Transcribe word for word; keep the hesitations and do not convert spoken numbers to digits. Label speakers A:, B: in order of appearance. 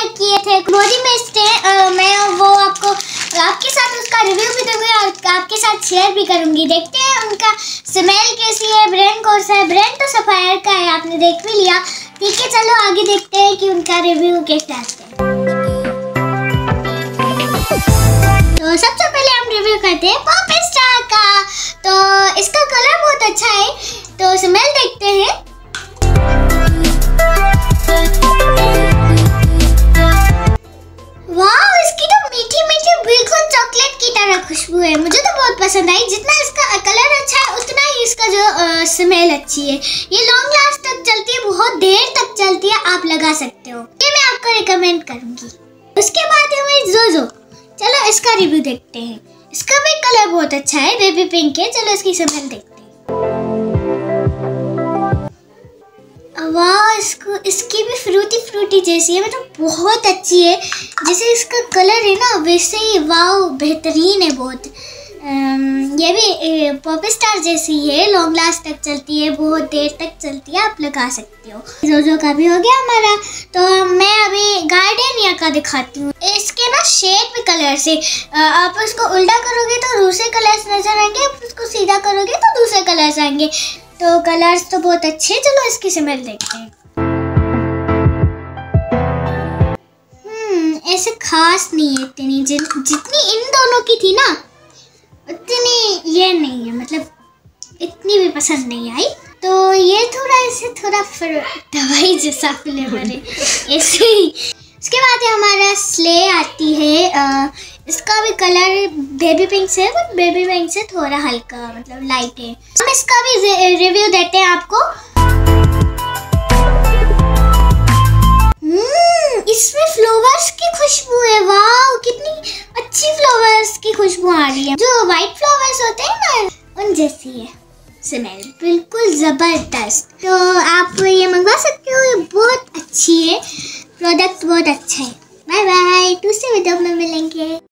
A: किए थे body mist है, मैं वो आपको आपके साथ उसका रिव्यू भी दूंगी और आपके साथ शेयर भी करूंगी। देखते हैं उनका स्मेल कैसी है, ब्रांड कौन सा है। ब्रांड तो सफायर का है, आपने देख भी लिया। ठीक है, चलो आगे देखते हैं कि उनका रिव्यू कैसे आता है। तो सबसे पहले हम रिव्यू करते हैं पॉपस्टार का। तो इसका कलर बहुत अच्छा है, तो स्मेल देखते हैं। वाह, इसकी तो मीठी मीठी बिल्कुल चॉकलेट की तरह खुशबू है। मुझे तो बहुत पसंद आई। जितना इसका कलर अच्छा है उतना ही इसका जो स्मेल अच्छी है। ये लॉन्ग लास्ट तक चलती है, बहुत देर तक चलती है, आप लगा सकते हो। ये मैं आपको रिकमेंड करूंगी। उसके बाद हमें जोजो, चलो इसका रिव्यू देखते हैं। इसका भी कलर बहुत अच्छा है, बेबी पिंक है। चलो इसकी स्मेल देखते हैं। वाह, इसको इसकी भी फ्रूटी फ्रूटी जैसी है, मतलब बहुत अच्छी है। जैसे इसका कलर है ना वैसे ही वाह बेहतरीन है बहुत। ये भी पॉपस्टार जैसी है, लॉन्ग लास्ट तक चलती है, बहुत देर तक चलती है, आप लगा सकते हो। जोजो का भी हो गया हमारा। तो मैं अभी गार्डनिया का दिखाती हूँ। इसके ना शेड भी कलर से, आप उसको उल्टा करोगे तो दूसरे कलर्स नजर आएंगे, आप उसको सीधा करोगे तो दूसरे कलर्स आएंगे। तो कलर्स तो बहुत अच्छे। चलो इसकी स्मेल देखते हैं। हम्म ऐसे खास नहीं है इतनी, जि, जितनी इन दोनों की थी ना उतनी ये नहीं है, मतलब इतनी भी पसंद नहीं आई। तो ये थोड़ा ऐसे थोड़ा दवाई जैसा फ्लेवर है ऐसे ही। उसके बाद हमारा स्ले आती है। आ, इसका भी कलर बेबी पिंक से, बट बेबी पिंक से थोड़ा हल्का मतलब लाइट है। हम इसका भी रिव्यू देते हैं आपको। हम्म इसमें फ्लावर्स की खुशबू है। वाह, कितनी अच्छी फ्लावर्स की खुशबू आ रही है, जो व्हाइट फ्लावर्स होते हैं ना उन जैसी है स्मेल, बिल्कुल जबरदस्त। तो आप ये मंगवा सकते हो, ये बहुत अच्छी है, प्रोडक्ट बहुत अच्छा है। बाय बाय, दूसरे वीडियो में मिलेंगे।